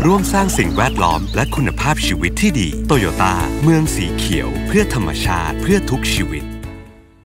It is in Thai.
ร่วมสร้างสิ่งแวดล้อมและคุณภาพชีวิตที่ดีโตโยต้าเมืองสีเขียวเพื่อธรรมชาติเพื่อทุกชีวิต